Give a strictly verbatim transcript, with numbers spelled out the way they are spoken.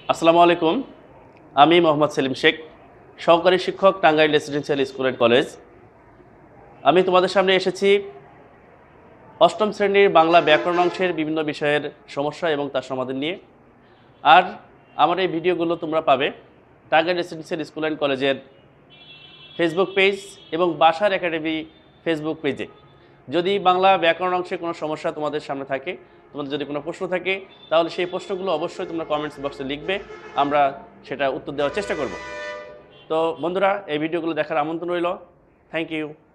আসসালামু আলাইকুম। আমি মোহাম্মদ সেলিম শেখ, সহকারী শিক্ষক, Tangail residential school and college. আমি তোমাদের সামনে এসেছি অষ্টম শ্রেণীর বাংলা ব্যাকরণ অংশের বিভিন্ন বিষয়ের সমস্যা এবং তার সমাধান নিয়ে। আর আমার এই ভিডিওগুলো তোমরা পাবে টাঙ্গাইল রেসিডেন্সিয়াল স্কুল অ্যান্ড কলেজের ফেসবুক পেজ এবং বাশার একাডেমি ফেসবুক পেজে। যদি বাংলা ব্যাকরণ অংশে কোনো সমস্যা তোমাদের সামনে থাকে, তোমাদের যদি কোনো প্রশ্ন থাকে, তাহলে সেই প্রশ্নগুলো অবশ্যই তোমরা কমেন্টস বক্সে লিখবে, আমরা সেটা উত্তর দেওয়ার চেষ্টা করব। তো বন্ধুরা, এই ভিডিওগুলো দেখার আমন্ত্রণ রইল। Thank you.